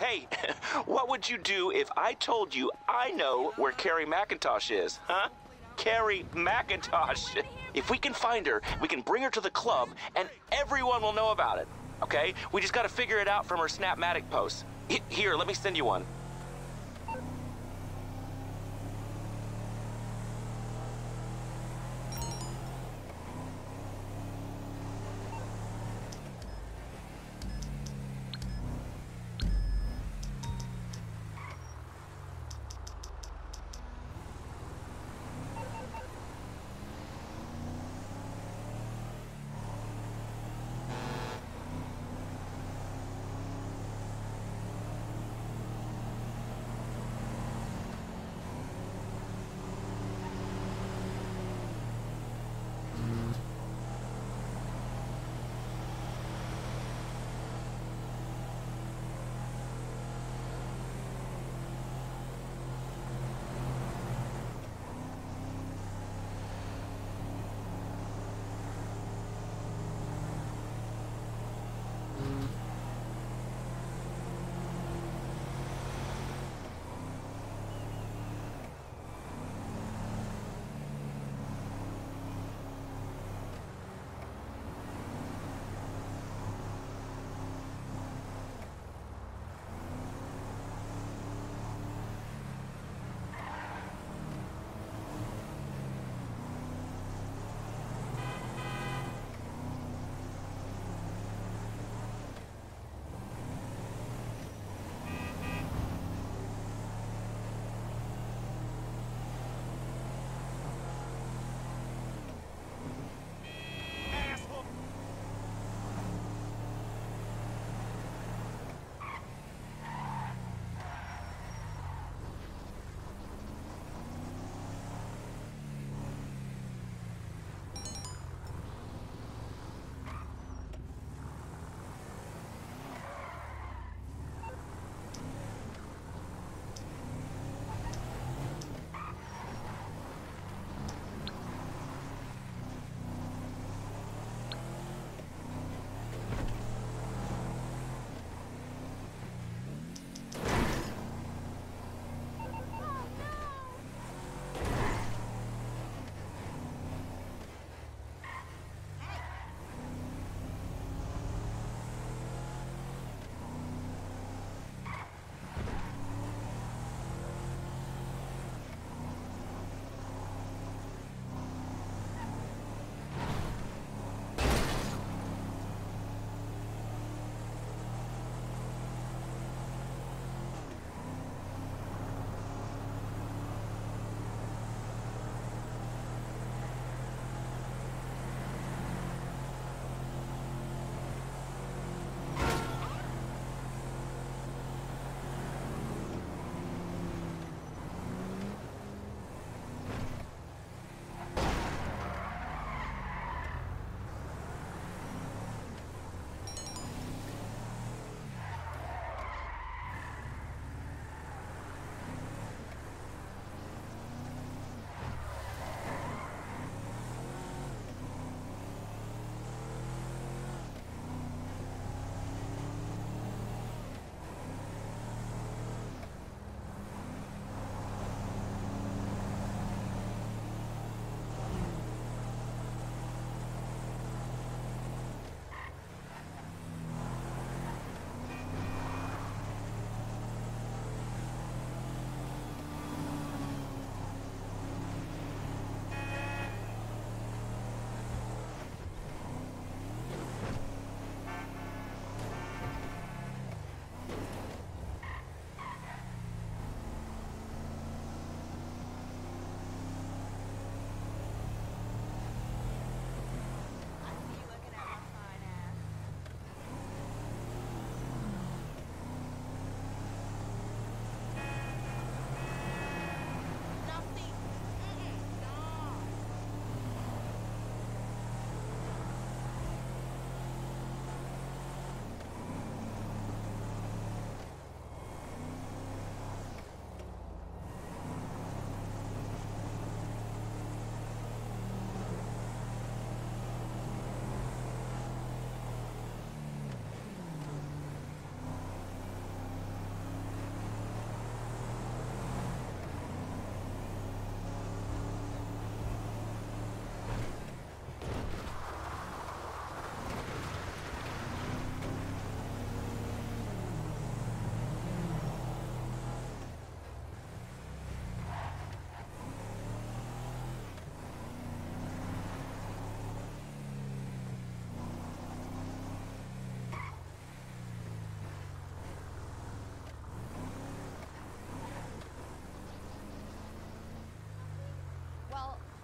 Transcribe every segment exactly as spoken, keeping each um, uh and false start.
Hey, what would you do if I told you I know where Kerry McIntosh is, huh? Kerry McIntosh. If we can find her, we can bring her to the club, and everyone will know about it, okay? We just gotta figure it out from her Snapmatic posts. H- Here, let me send you one.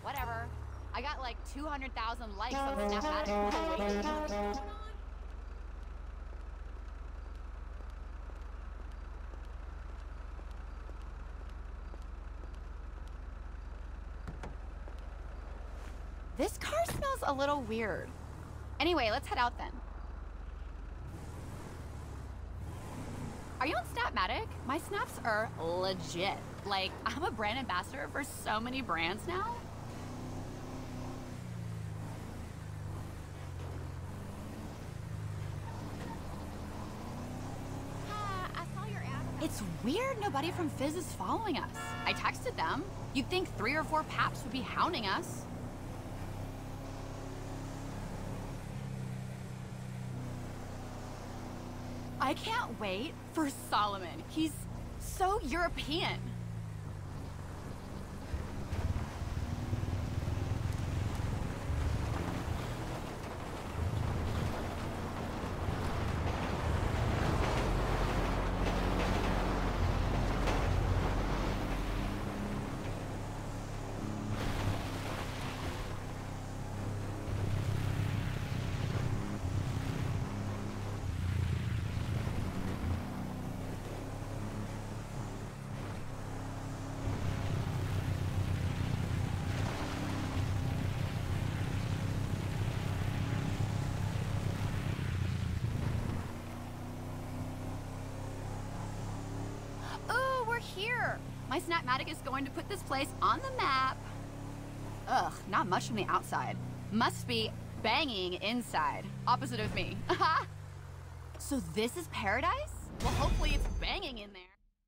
whatever. I got like two hundred thousand likes on Snapmatic. This car smells a little weird. Anyway, let's head out then. Are you on Snapmatic? My snaps are legit. Like, I'm a brand ambassador for so many brands now. Uh, I saw your ad. It's weird nobody from Fizz is following us. I texted them. You'd think three or four paps would be hounding us. I can't wait for Solomon. He's so European. Here. My Snapmatic is going to put this place on the map. Ugh, not much from the outside. Must be banging inside. Opposite of me. So this is paradise? Well, hopefully it's banging in there.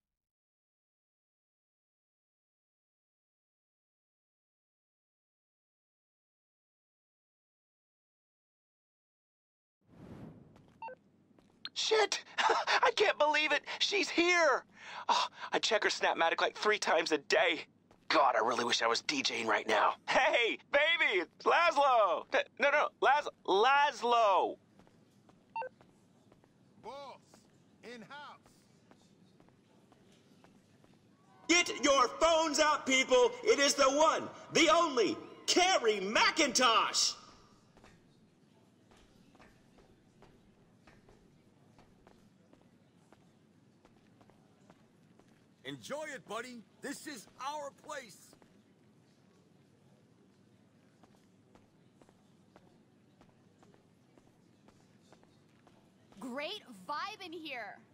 Shit! I can't believe it! She's here! Oh, I check her Snapmatic like three times a day. God, I really wish I was DJing right now. Hey, baby, it's Laszlo! No, no, Laz Laszlo! Boss, in-house. Get your phones out, people! It is the one, the only, Kerry McIntosh! Enjoy it, buddy. This is our place. Great vibe in here.